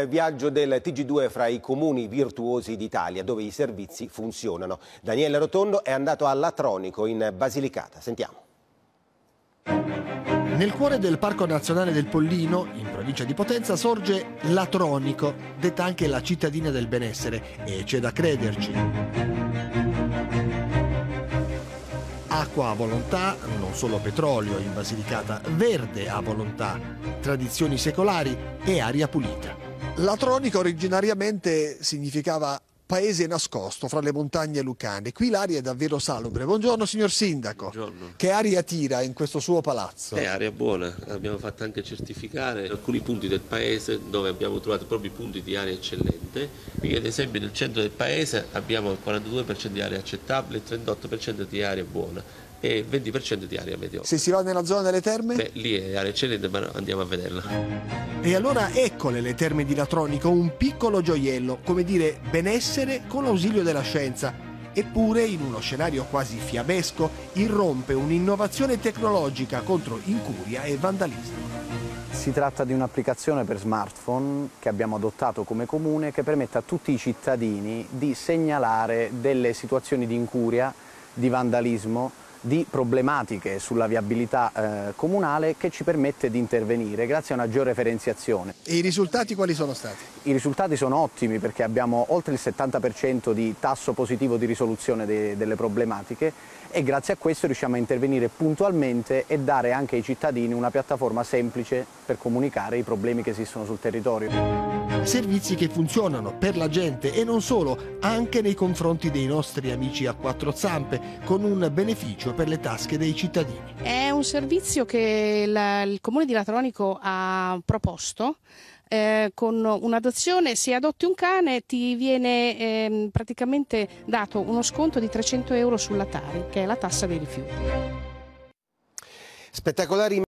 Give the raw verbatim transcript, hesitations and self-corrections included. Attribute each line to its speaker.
Speaker 1: Viaggio del T G due fra i comuni virtuosi d'Italia, dove i servizi funzionano. Daniele Rotondo è andato a Latronico, in Basilicata. Sentiamo.
Speaker 2: Nel cuore del Parco Nazionale del Pollino, in provincia di Potenza, sorge Latronico, detta anche la cittadina del benessere, e c'è da crederci. Acqua a volontà, non solo petrolio in Basilicata, verde a volontà, tradizioni secolari e aria pulita.
Speaker 3: Latronico originariamente significava paese nascosto fra le montagne lucane. Qui l'aria è davvero salubre. Buongiorno signor Sindaco.
Speaker 4: Buongiorno.
Speaker 3: Che aria tira in questo suo palazzo?
Speaker 4: È aria buona, abbiamo fatto anche certificare alcuni punti del paese dove abbiamo trovato proprio punti di aria eccellente. Qui ad esempio nel centro del paese abbiamo il quarantadue per cento di aria accettabile, il trentotto per cento di aria buona e il venti per cento di aria mediocre.
Speaker 3: Se si va nella zona delle terme?
Speaker 4: Beh, lì è aria eccellente, ma andiamo a vederla.
Speaker 2: E allora eccole le terme di Latronico, un piccolo gioiello, come dire benessere con l'ausilio della scienza. Eppure, in uno scenario quasi fiabesco, irrompe un'innovazione tecnologica contro incuria e vandalismo.
Speaker 5: Si tratta di un'applicazione per smartphone che abbiamo adottato come comune, che permette a tutti i cittadini di segnalare delle situazioni di incuria, di vandalismo, di problematiche sulla viabilità eh, comunale, che ci permette di intervenire grazie a una georeferenziazione.
Speaker 3: E i risultati quali sono stati?
Speaker 5: I risultati sono ottimi perché abbiamo oltre il settanta per cento di tasso positivo di risoluzione de delle problematiche e grazie a questo riusciamo a intervenire puntualmente e dare anche ai cittadini una piattaforma semplice per comunicare i problemi che esistono sul territorio.
Speaker 2: Servizi che funzionano per la gente e non solo, anche nei confronti dei nostri amici a quattro zampe, con un beneficio per le tasche dei cittadini.
Speaker 6: È un servizio che la, il Comune di Latronico ha proposto. Eh, con un'adozione, se adotti un cane ti viene eh, praticamente dato uno sconto di trecento euro sulla Tari, che è la tassa dei rifiuti.
Speaker 1: Spettacolari